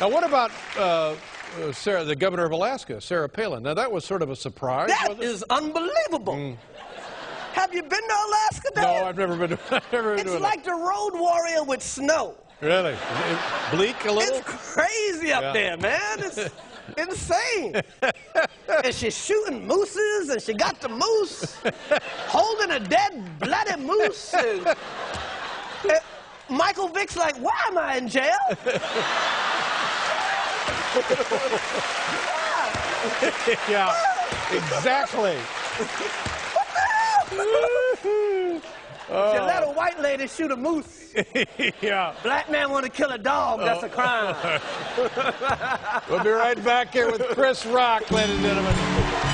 Now, what about Sarah, the governor of Alaska, Sarah Palin? Now, that was sort of a surprise. That is unbelievable. Have you been to Alaska, Dan? No, I've never been to It's like the Road Warrior with snow. Really? Is it bleak a little? It's crazy up there, man. It's insane. And she's shooting mooses, and she got the moose holding a dead, bloody moose. And Michael Vick's like, why am I in jail? Yeah, exactly. She let a white lady shoot a moose. Yeah. Black man want to kill a dog, that's a crime. We'll be right back here with Chris Rock, ladies and gentlemen.